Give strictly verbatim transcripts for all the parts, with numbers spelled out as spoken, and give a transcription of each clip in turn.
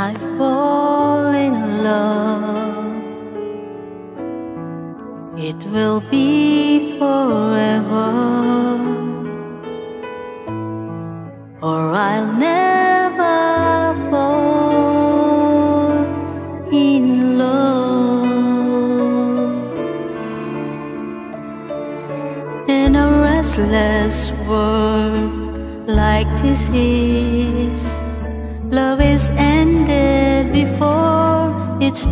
I fall in love, it will be forever, or I'll never fall in love. In a restless world like this is, love is ended before it's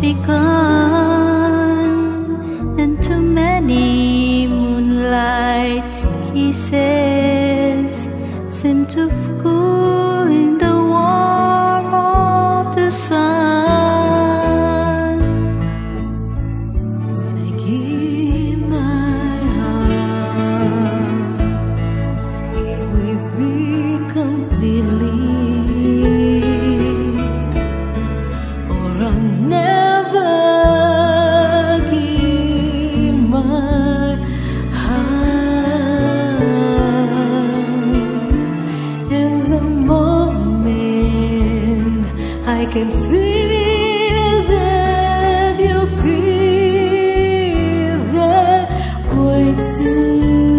begun, and too many moonlight kisses seem to cool in the warmth of the sun. When I give my heart, it will be completely, or I'll never give my heart. In the moment I can feel that you feel that way too,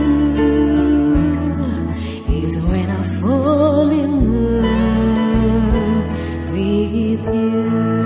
is when I fall in love with you.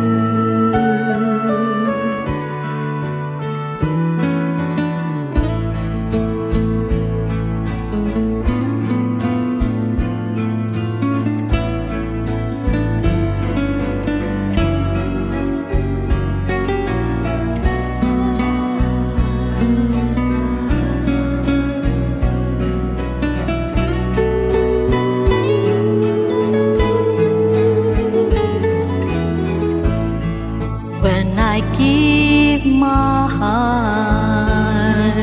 When I give my heart,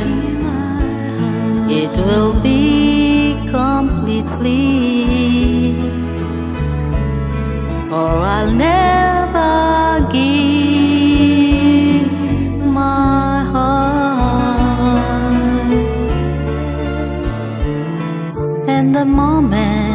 it will be completely, or I'll never give my heart. And the moment